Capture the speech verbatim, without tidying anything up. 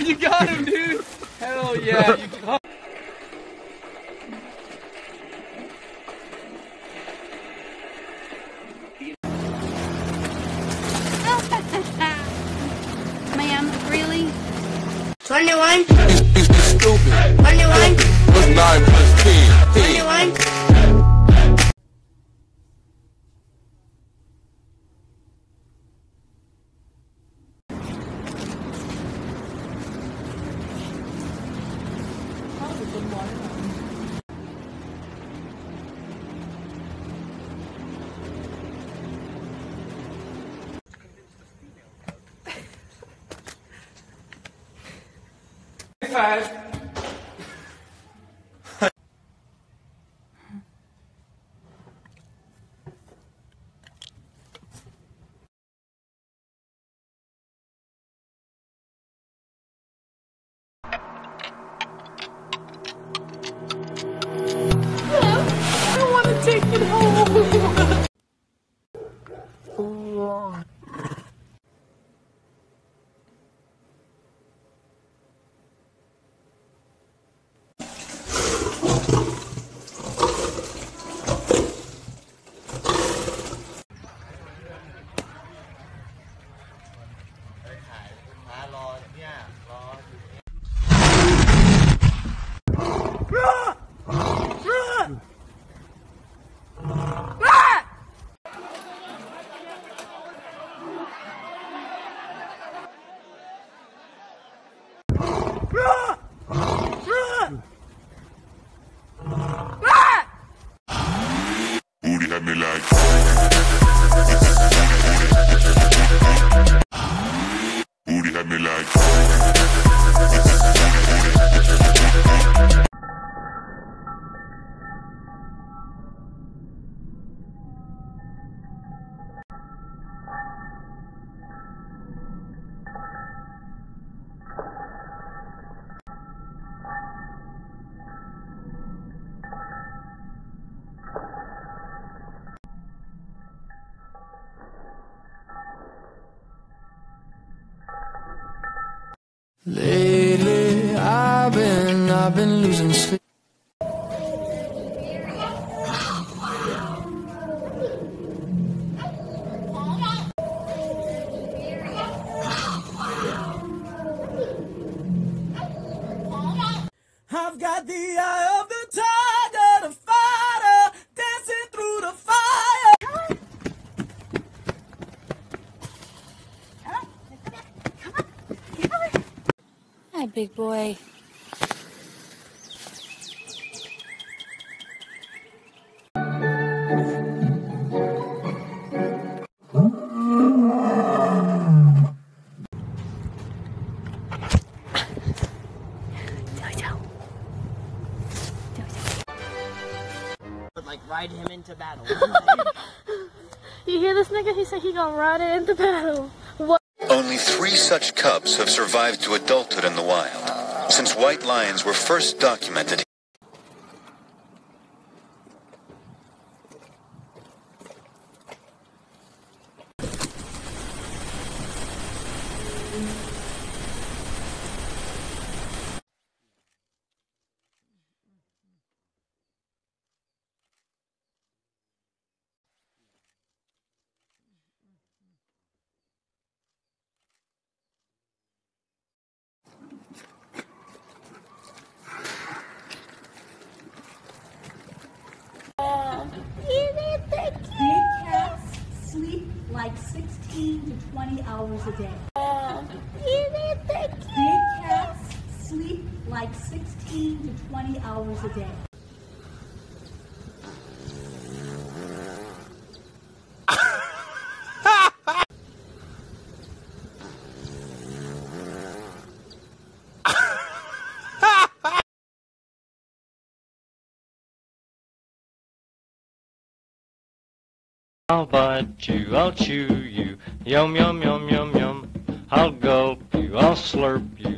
You got him, dude! Hell yeah, you got him. Ma'am, really? twenty-one. Stupid. twenty-one. What's nine plus ten? twenty-one. Five. I want to take it home. Booty had me like. Booty had me like. Lately, I've been, I've been losing sleep. I've got the eye of the tiger, the fighter, dancing through the fire. Hi, big boy. Like ride him into battle. You hear this nigga? He said he gonna ride it into battle. What? Only three such cubs have survived to adulthood in the wild, since white lions were first documented. Big cats sleep like sixteen to twenty hours a day. Big cats sleep like sixteen to twenty hours a day. I'll bite you, I'll chew you, yum yum yum yum yum. I'll gulp you, I'll slurp you.